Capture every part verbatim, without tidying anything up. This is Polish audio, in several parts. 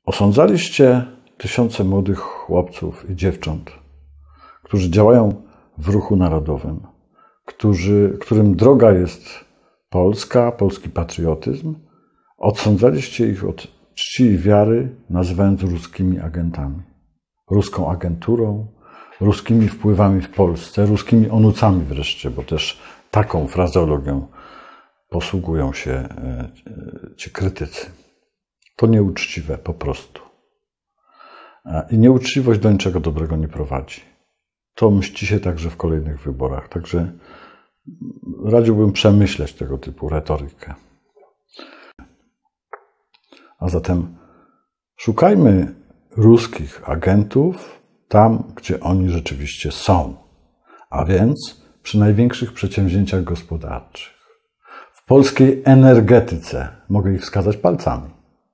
Osądzaliście tysiące młodych chłopców i dziewcząt, którzy działają w ruchu narodowym, którzy, którym droga jest Polska, polski patriotyzm. Odsądzaliście ich od czci i wiary, nazywając ruskimi agentami, ruską agenturą, ruskimi wpływami w Polsce, ruskimi onucami wreszcie, bo też taką frazeologią posługują się ci krytycy. To nieuczciwe po prostu. I nieuczciwość do niczego dobrego nie prowadzi. To mści się także w kolejnych wyborach. Także radziłbym przemyśleć tego typu retorykę. A zatem szukajmy ruskich agentów tam, gdzie oni rzeczywiście są. A więc przy największych przedsięwzięciach gospodarczych. W polskiej energetyce, mogę ich wskazać palcami.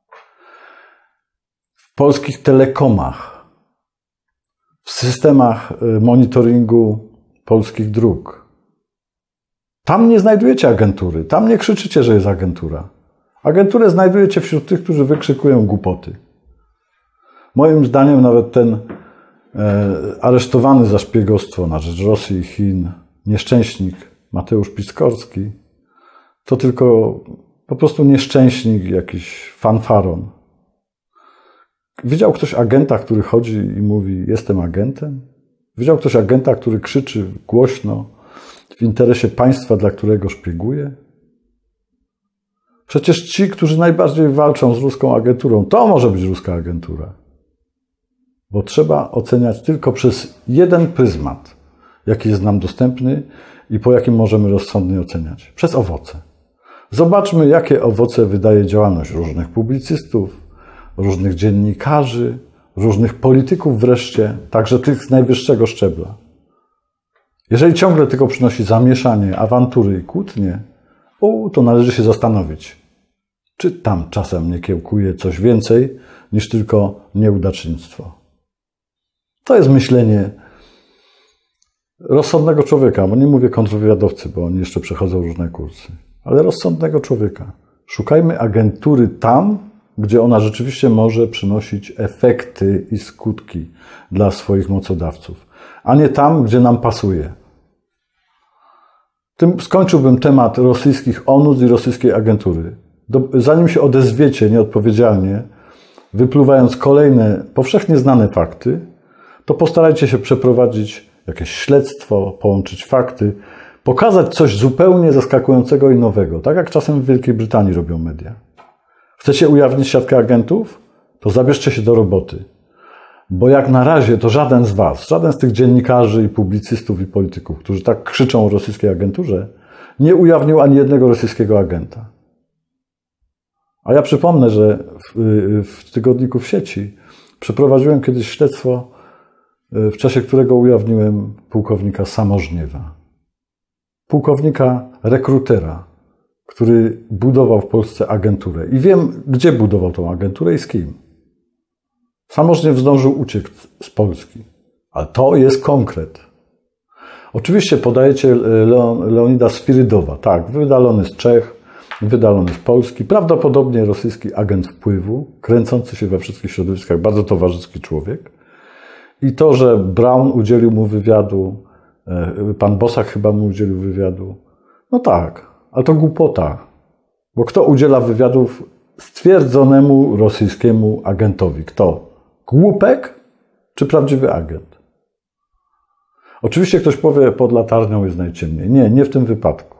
W polskich telekomach, w systemach monitoringu polskich dróg. Tam nie znajdujecie agentury, tam nie krzyczycie, że jest agentura. Agenturę znajdujecie wśród tych, którzy wykrzykują głupoty. Moim zdaniem nawet ten e, aresztowany za szpiegostwo na rzecz Rosji i Chin nieszczęśnik Mateusz Piskorski to tylko po prostu nieszczęśnik, jakiś fanfaron. Widział ktoś agenta, który chodzi i mówi: jestem agentem? Widział ktoś agenta, który krzyczy głośno w interesie państwa, dla którego szpieguje? Przecież ci, którzy najbardziej walczą z ruską agenturą, to może być ruska agentura. Bo trzeba oceniać tylko przez jeden pryzmat, jaki jest nam dostępny i po jakim możemy rozsądnie oceniać. Przez owoce. Zobaczmy, jakie owoce wydaje działalność różnych publicystów, różnych dziennikarzy, różnych polityków wreszcie, także tych z najwyższego szczebla. Jeżeli ciągle tylko przynosi zamieszanie, awantury i kłótnie, u, to należy się zastanowić, czy tam czasem nie kiełkuje coś więcej niż tylko nieudacznictwo. To jest myślenie rozsądnego człowieka, bo nie mówię kontrwywiadowcy, bo oni jeszcze przechodzą różne kursy, ale rozsądnego człowieka. Szukajmy agentury tam, gdzie ona rzeczywiście może przynosić efekty i skutki dla swoich mocodawców, a nie tam, gdzie nam pasuje. Tym skończyłbym temat rosyjskich onus i rosyjskiej agentury. Do, zanim się odezwiecie nieodpowiedzialnie, wypluwając kolejne powszechnie znane fakty, to postarajcie się przeprowadzić jakieś śledztwo, połączyć fakty, pokazać coś zupełnie zaskakującego i nowego, tak jak czasem w Wielkiej Brytanii robią media. Chcecie ujawnić siatkę agentów? To zabierzcie się do roboty. Bo jak na razie to żaden z was, żaden z tych dziennikarzy i publicystów i polityków, którzy tak krzyczą o rosyjskiej agenturze, nie ujawnił ani jednego rosyjskiego agenta. A ja przypomnę, że w, w tygodniku w sieci przeprowadziłem kiedyś śledztwo, w czasie którego ujawniłem pułkownika Samożniewa. Pułkownika rekrutera, który budował w Polsce agenturę. I wiem, gdzie budował tą agenturę i z kim. Samożniew zdążył uciec z Polski. Ale to jest konkret. Oczywiście podajecie Leon, Leonida Sfirydowa. Tak, wydalony z Czech, wydalony z Polski. Prawdopodobnie rosyjski agent wpływu, kręcący się we wszystkich środowiskach, bardzo towarzyski człowiek. I to, że Braun udzielił mu wywiadu, pan Bosak chyba mu udzielił wywiadu. No tak, ale to głupota. Bo kto udziela wywiadów stwierdzonemu rosyjskiemu agentowi? Kto? Głupek czy prawdziwy agent? Oczywiście ktoś powie, pod latarnią jest najciemniej. Nie, nie w tym wypadku.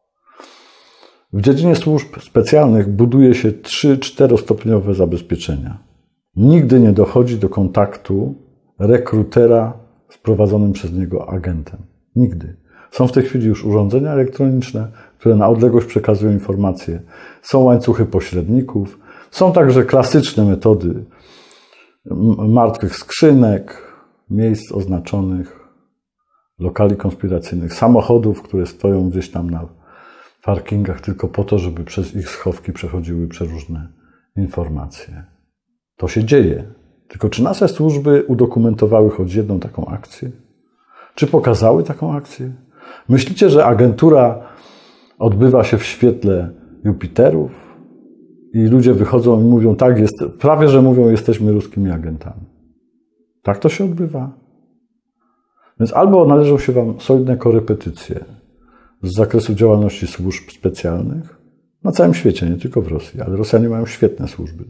W dziedzinie służb specjalnych buduje się trzy-czterostopniowe zabezpieczenia. Nigdy nie dochodzi do kontaktu rekrutera z prowadzonym przez niego agentem. Nigdy. Są w tej chwili już urządzenia elektroniczne, które na odległość przekazują informacje. Są łańcuchy pośredników. Są także klasyczne metody martwych skrzynek, miejsc oznaczonych, lokali konspiracyjnych, samochodów, które stoją gdzieś tam na parkingach tylko po to, żeby przez ich schowki przechodziły przeróżne informacje. To się dzieje. Tylko czy nasze służby udokumentowały choć jedną taką akcję? Czy pokazały taką akcję? Myślicie, że agentura odbywa się w świetle Jupiterów? i ludzie wychodzą i mówią, tak, jest, prawie że mówią, jesteśmy ruskimi agentami. Tak to się odbywa. Więc albo należą się wam solidne korepetycje z zakresu działalności służb specjalnych na całym świecie, nie tylko w Rosji, ale Rosjanie mają świetne służby.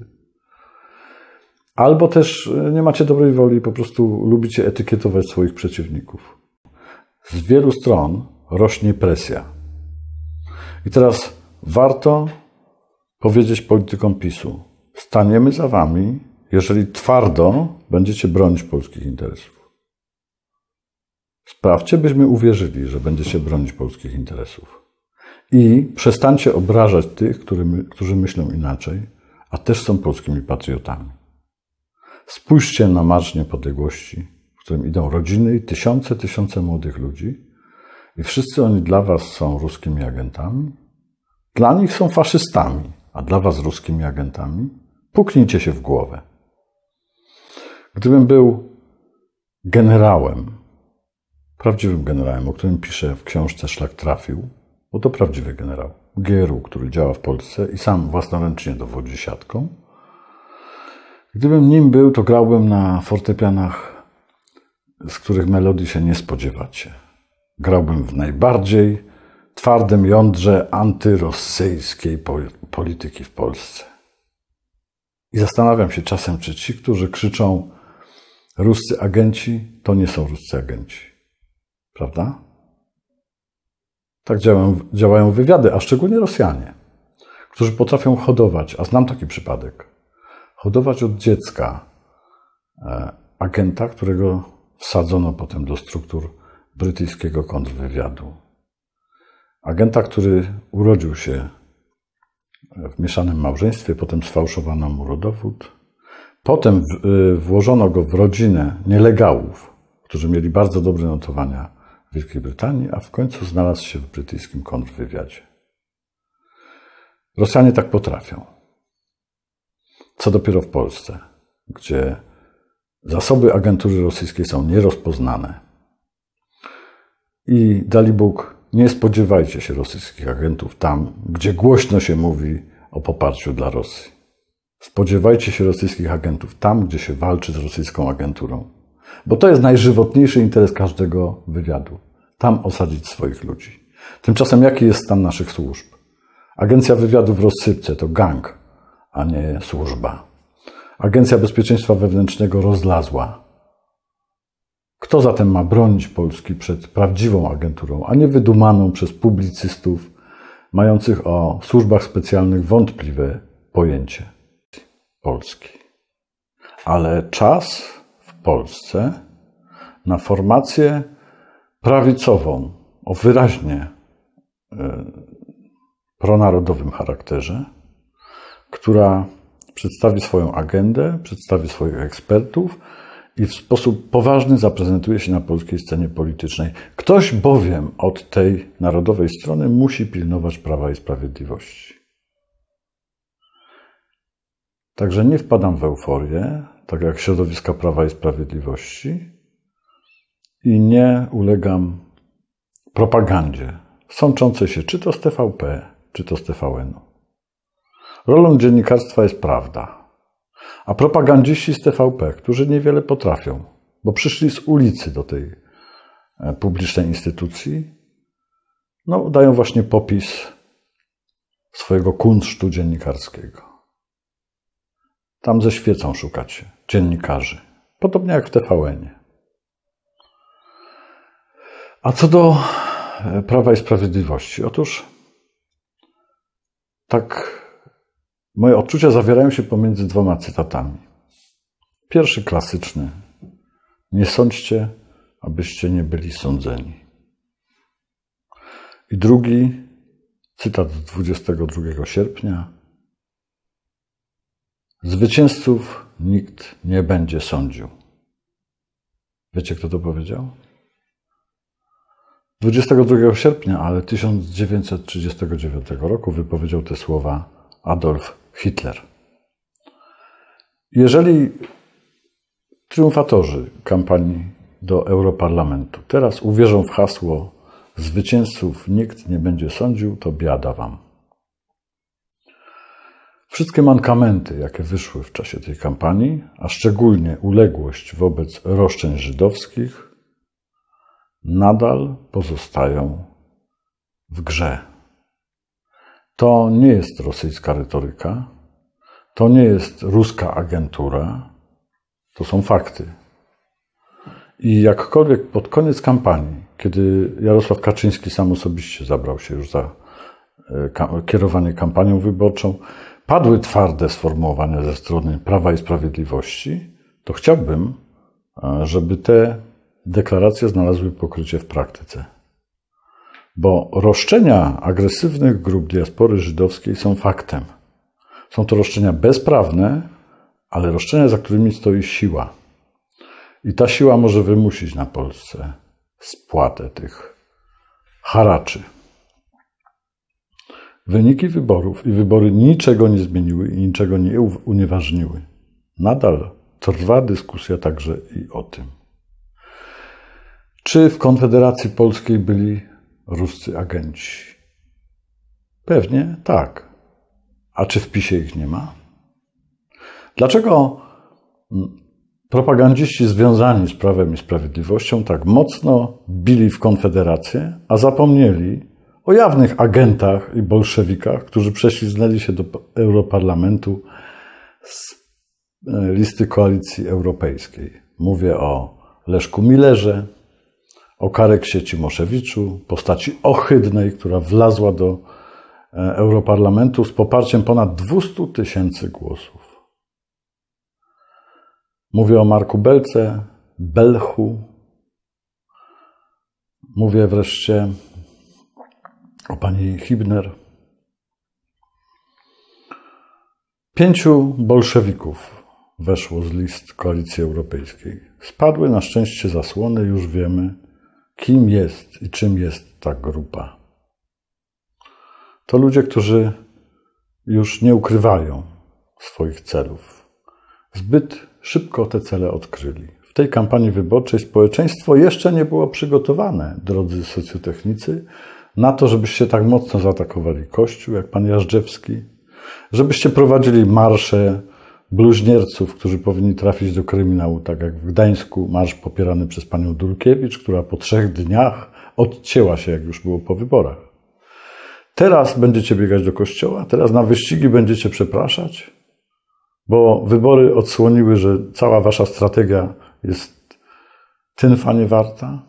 Albo też nie macie dobrej woli i po prostu lubicie etykietować swoich przeciwników. Z wielu stron rośnie presja. I teraz warto powiedzieć politykom PiSu, staniemy za wami, jeżeli twardo będziecie bronić polskich interesów. Sprawdźcie, byśmy uwierzyli, że będziecie bronić polskich interesów. I przestańcie obrażać tych, którzy, którzy myślą inaczej, a też są polskimi patriotami. Spójrzcie na Marsz Niepodległości, w którym idą rodziny i tysiące, tysiące młodych ludzi i wszyscy oni dla was są ruskimi agentami. Dla nich są faszystami, a dla was ruskimi agentami. Puknijcie się w głowę. Gdybym był generałem, prawdziwym generałem, o którym piszę w książce Szlak trafił, bo to prawdziwy generał, G R U, który działa w Polsce i sam własnoręcznie dowodzi siatką. Gdybym nim był, to grałbym na fortepianach, z których melodii się nie spodziewacie. Grałbym w najbardziej twardym jądrze antyrosyjskiej polityki w Polsce. I zastanawiam się czasem, czy ci, którzy krzyczą ruscy agenci, to nie są ruscy agenci. Prawda? Tak działają, działają wywiady, a szczególnie Rosjanie, którzy potrafią hodować, a znam taki przypadek, hodować od dziecka agenta, którego wsadzono potem do struktur brytyjskiego kontrwywiadu. Agenta, który urodził się w mieszanym małżeństwie, potem sfałszowano mu rodowód. Potem włożono go w rodzinę nielegałów, którzy mieli bardzo dobre notowania w Wielkiej Brytanii, a w końcu znalazł się w brytyjskim kontrwywiadzie. Rosjanie tak potrafią. Co dopiero w Polsce, gdzie zasoby agentury rosyjskiej są nierozpoznane. I dali Bóg, nie spodziewajcie się rosyjskich agentów tam, gdzie głośno się mówi o poparciu dla Rosji. Spodziewajcie się rosyjskich agentów tam, gdzie się walczy z rosyjską agenturą. Bo to jest najżywotniejszy interes każdego wywiadu. Tam osadzić swoich ludzi. Tymczasem jaki jest stan naszych służb? Agencja Wywiadu w rozsypce to gang, a nie służba. Agencja Bezpieczeństwa Wewnętrznego rozlazła. Kto zatem ma bronić Polski przed prawdziwą agenturą, a nie wydumaną przez publicystów mających o służbach specjalnych wątpliwe pojęcie Polski? Ale czas w Polsce na formację prawicową o wyraźnie pronarodowym charakterze, która przedstawi swoją agendę, przedstawi swoich ekspertów i w sposób poważny zaprezentuje się na polskiej scenie politycznej. Ktoś bowiem od tej narodowej strony musi pilnować Prawa i Sprawiedliwości. Także nie wpadam w euforię, tak jak środowiska Prawa i Sprawiedliwości, i nie ulegam propagandzie sączącej się czy to z T V P, czy to z T V N-u. Rolą dziennikarstwa jest prawda. A propagandziści z T V P, którzy niewiele potrafią, bo przyszli z ulicy do tej publicznej instytucji, no, dają właśnie popis swojego kunsztu dziennikarskiego. Tam ze świecą szukacie dziennikarzy, podobnie jak w T V N-ie. A co do Prawa i Sprawiedliwości? Otóż tak moje odczucia zawierają się pomiędzy dwoma cytatami. Pierwszy klasyczny. Nie sądźcie, abyście nie byli sądzeni. I drugi cytat z dwudziestego drugiego sierpnia. Zwycięzców nikt nie będzie sądził. Wiecie, kto to powiedział? dwudziestego drugiego sierpnia, ale tysiąc dziewięćset trzydziestego dziewiątego roku wypowiedział te słowa Adolf Hitler. Jeżeli triumfatorzy kampanii do Europarlamentu teraz uwierzą w hasło zwycięzców nikt nie będzie sądził, to biada wam. Wszystkie mankamenty, jakie wyszły w czasie tej kampanii, a szczególnie uległość wobec roszczeń żydowskich, nadal pozostają w grze. To nie jest rosyjska retoryka, to nie jest ruska agentura, to są fakty. I jakkolwiek pod koniec kampanii, kiedy Jarosław Kaczyński sam osobiście zabrał się już za kierowanie kampanią wyborczą, padły twarde sformułowania ze strony Prawa i Sprawiedliwości, to chciałbym, żeby te deklaracje znalazły pokrycie w praktyce. Bo roszczenia agresywnych grup diaspory żydowskiej są faktem. Są to roszczenia bezprawne, ale roszczenia, za którymi stoi siła. I ta siła może wymusić na Polsce spłatę tych haraczy. Wyniki wyborów i wybory niczego nie zmieniły i niczego nie unieważniły. Nadal trwa dyskusja także i o tym. Czy w Konfederacji Polskiej byli ruscy agenci? Pewnie tak. A czy w PiSie ich nie ma? Dlaczego propagandziści związani z Prawem i Sprawiedliwością tak mocno bili w Konfederację, a zapomnieli o jawnych agentach i bolszewikach, którzy prześliznęli się do Europarlamentu z listy Koalicji Europejskiej? Mówię o Leszku Millerze, o Kareksie Cimoszewiczu, postaci ohydnej, która wlazła do Europarlamentu z poparciem ponad dwieście tysięcy głosów. Mówię o Marku Belce, Belchu. Mówię wreszcie o pani Hibner. Pięciu bolszewików weszło z list Koalicji Europejskiej. Spadły na szczęście zasłony, już wiemy, kim jest i czym jest ta grupa. To ludzie, którzy już nie ukrywają swoich celów. Zbyt szybko te cele odkryli. W tej kampanii wyborczej społeczeństwo jeszcze nie było przygotowane, drodzy socjotechnicy, na to, żebyście tak mocno zaatakowali Kościół, jak pan Jażdżewski, żebyście prowadzili marsze bluźnierców, którzy powinni trafić do kryminału, tak jak w Gdańsku marsz popierany przez panią Dulkiewicz, która po trzech dniach odcięła się, jak już było po wyborach. Teraz będziecie biegać do kościoła, teraz na wyścigi będziecie przepraszać, bo wybory odsłoniły, że cała wasza strategia jest tynfa niewarta.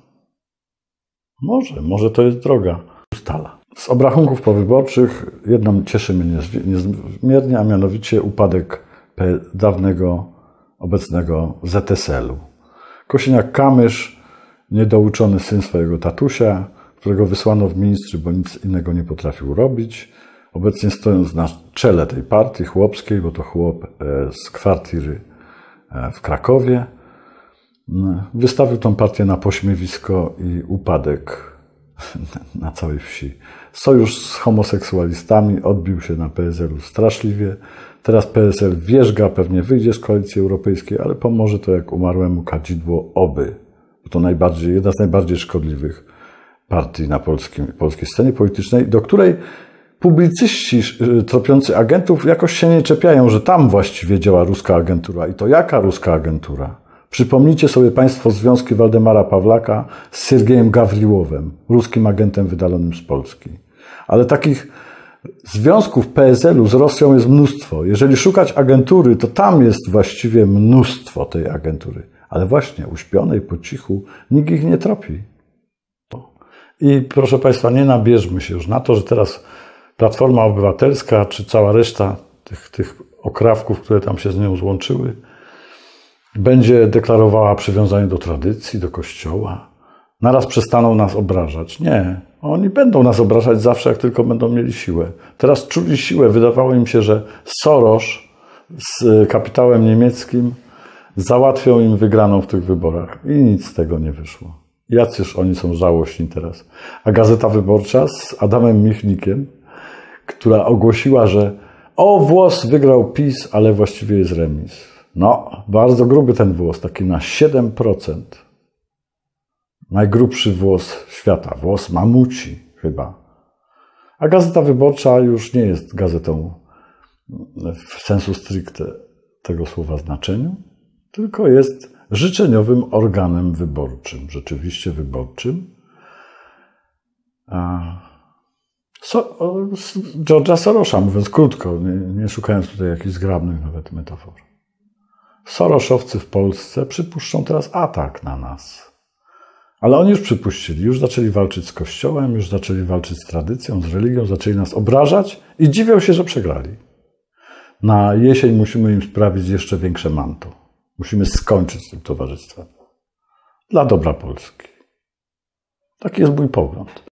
Może, może to jest droga ustala. Z obrachunków powyborczych jedną cieszy mnie niezmiernie, a mianowicie upadek dawnego, obecnego Z S L-u. Kosiniak-Kamysz, niedouczony syn swojego tatusia, którego wysłano w ministry, bo nic innego nie potrafił robić, obecnie stojąc na czele tej partii chłopskiej, bo to chłop z kwartiry w Krakowie, wystawił tą partię na pośmiewisko i upadek na całej wsi. Sojusz z homoseksualistami odbił się na P S L-u straszliwie. Teraz P S L wierzga, pewnie wyjdzie z Koalicji Europejskiej, ale pomoże to jak umarłemu kadzidło oby. To najbardziej, jedna z najbardziej szkodliwych partii na polskim, polskiej scenie politycznej, do której publicyści tropiący agentów jakoś się nie czepiają, że tam właściwie działa ruska agentura. I to jaka ruska agentura? Przypomnijcie sobie państwo związki Waldemara Pawlaka z Siergiejem Gawriłowem, ruskim agentem wydalonym z Polski. Ale takich związków P S L-u z Rosją jest mnóstwo. Jeżeli szukać agentury, to tam jest właściwie mnóstwo tej agentury. Ale właśnie uśpionej po cichu nikt ich nie tropi. I proszę państwa, nie nabierzmy się już na to, że teraz Platforma Obywatelska, czy cała reszta tych, tych okrawków, które tam się z nią złączyły, będzie deklarowała przywiązanie do tradycji, do Kościoła. Naraz przestaną nas obrażać. Nie, oni będą nas obrażać zawsze, jak tylko będą mieli siłę. Teraz czuli siłę. Wydawało im się, że Soros z kapitałem niemieckim załatwią im wygraną w tych wyborach. I nic z tego nie wyszło. Jacyż oni są żałośni teraz. A Gazeta Wyborcza z Adamem Michnikiem, która ogłosiła, że o, włos wygrał PiS, ale właściwie jest remis. No, bardzo gruby ten włos, taki na siedem procent. Najgrubszy włos świata, włos mamuci chyba. A Gazeta Wyborcza już nie jest gazetą w sensu stricte tego słowa znaczeniu, tylko jest życzeniowym organem wyborczym, rzeczywiście wyborczym. So, George'a Sorosa, mówiąc krótko, nie, nie szukając tutaj jakichś zgrabnych nawet metafor. Sorosowcy w Polsce przypuszczą teraz atak na nas. Ale oni już przypuścili, już zaczęli walczyć z Kościołem, już zaczęli walczyć z tradycją, z religią, zaczęli nas obrażać i dziwią się, że przegrali. Na jesień musimy im sprawić jeszcze większe manto. Musimy skończyć z tym towarzystwem. Dla dobra Polski. Taki jest mój pogląd.